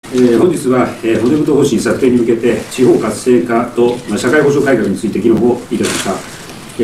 本日は、骨太方針策定に向けて、地方活性化と、社会保障改革について議論をいたしました。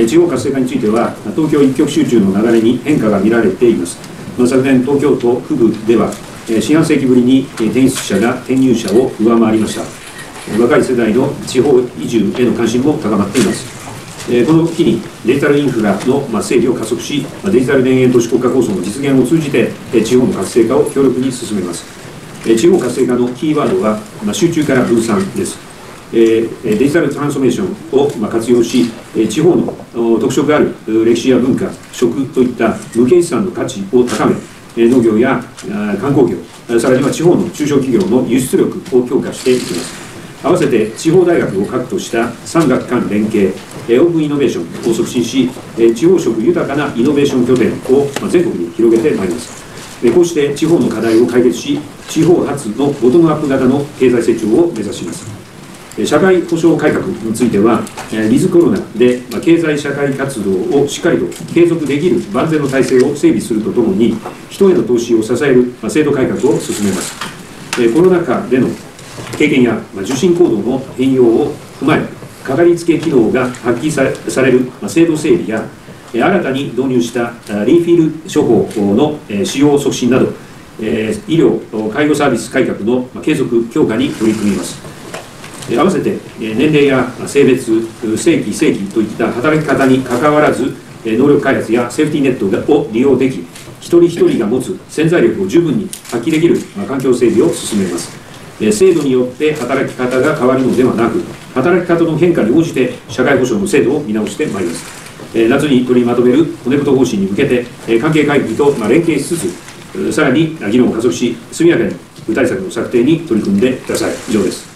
地方活性化については、東京一極集中の流れに変化が見られています。昨年、東京都府部では、四半世紀ぶりに転出者が転入者を上回りました。若い世代の地方移住への関心も高まっています。この機にデジタルインフラの整備を加速し、デジタル田園都市国家構想の実現を通じて、地方の活性化を強力に進めます。地方活性化のキーワードは、集中から分散です。デジタルトランスフォーメーションを活用し、地方の特色ある歴史や文化、食といった無形資産の価値を高め、農業や観光業、さらには地方の中小企業の輸出力を強化していきます。合わせて地方大学を核とした産学官連携、オープンイノベーションを促進し、地方色豊かなイノベーション拠点を全国に広げてまいります。こうして地方の課題を解決し、地方発のボトムアップ型の経済成長を目指します。社会保障改革については、ウィズコロナで経済社会活動をしっかりと継続できる万全の体制を整備するとともに、人への投資を支える制度改革を進めます。コロナ禍での経験や受診行動の変容を踏まえ、かかりつけ機能が発揮される制度整備や、新たに導入したリンフィール処方の使用促進など、医療・介護サービス改革の継続強化に取り組みます。合わせて年齢や性別、正規、正規といった働き方にかかわらず、能力開発やセーフティーネットを利用でき、一人一人が持つ潜在力を十分に発揮できる環境整備を進めます。制度によって働き方が変わるのではなく、働き方の変化に応じて社会保障の制度を見直してまいります。夏に取りまとめる骨太方針に向けて、関係会議と連携しつつ、さらに議論を加速し、速やかに具体策の策定に取り組んでください。以上です。